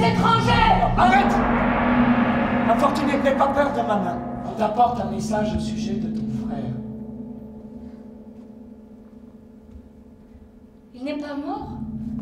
des étrangers! Arrête! Infortuné, n'aie pas peur de ma main. On t'apporte un message au sujet de ton frère. Il n'est pas mort?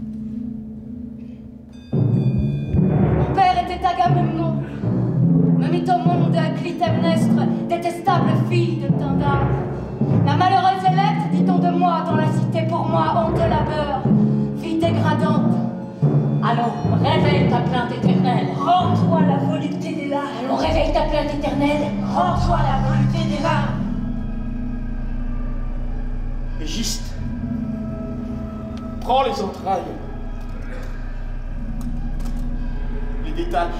Mon père était Agamemnon, me mit au monde Clytemnestre, détestable fille de Tyndare. La malheureuse Électre, dit-on de moi, dans la cité pour moi, honte labeur, vie dégradante. Allons, réveille ta plainte éternelle. Rends-toi la volupté des larmes. Allons, réveille ta plainte éternelle. Rends-toi la volupté des larmes. Égiste, prends les entrailles, les détache,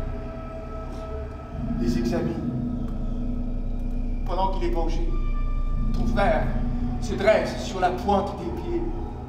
les examine. Pendant qu'il est vengé, ton frère se dresse sur la pointe des pieds.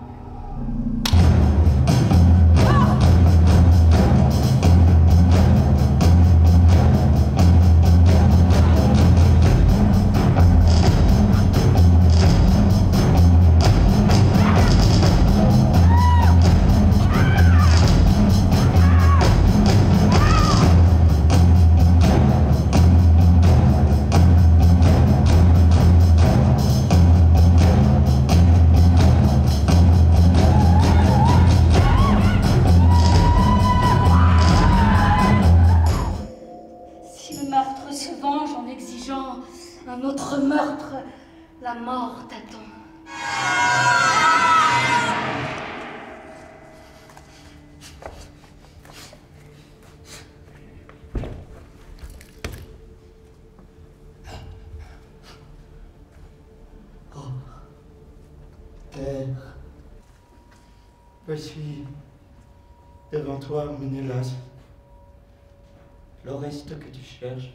Un autre meurtre, la mort t'attend. Oh, Père, voici devant toi, Ménélas, l'Oreste que tu cherches.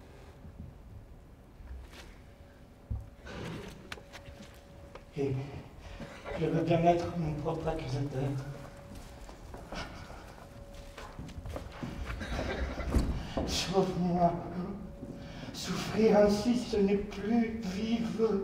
Et je veux bien être mon propre accusateur. Sauve-moi. Souffrir ainsi, ce n'est plus vivre.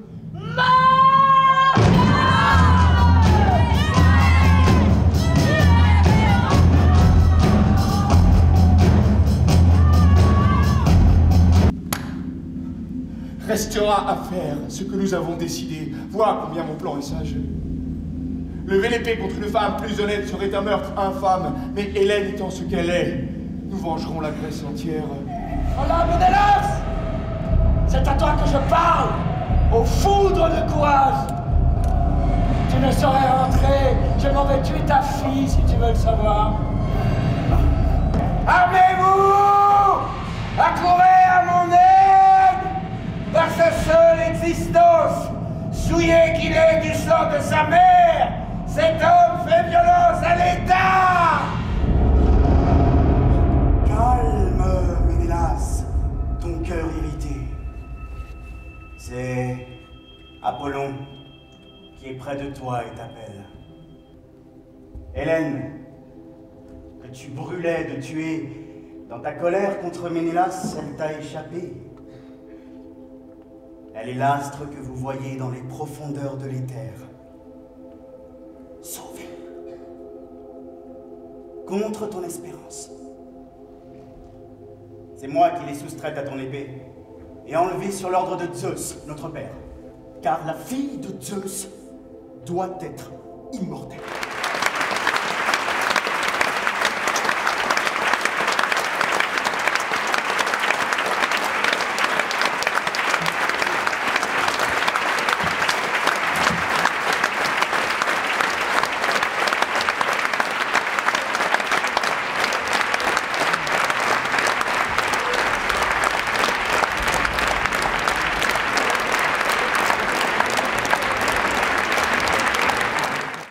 Restera à faire ce que nous avons décidé. Vois combien mon plan est sage. Lever l'épée contre une femme plus honnête serait un meurtre infâme, mais Hélène étant ce qu'elle est, nous vengerons la Grèce entière. Voilà, Ménélas! C'est à toi que je parle, aux foudres de courage. Tu ne saurais rentrer, je m'en vais tuer ta fille si tu veux le savoir. Armez-vous! Accourez à mon aide! Par sa seule existence, souillé qu'il est du sang de sa mère, cet homme fait violence à l'État! Calme, Ménélas, ton cœur irrité. C'est Apollon qui est près de toi et t'appelle. Hélène, que tu brûlais de tuer dans ta colère contre Ménélas, elle t'a échappé. Elle est l'astre que vous voyez dans les profondeurs de l'éther. Sauvée. Contre ton espérance. C'est moi qui l'ai soustraite à ton épée et enlevée sur l'ordre de Zeus, notre père. Car la fille de Zeus doit être immortelle.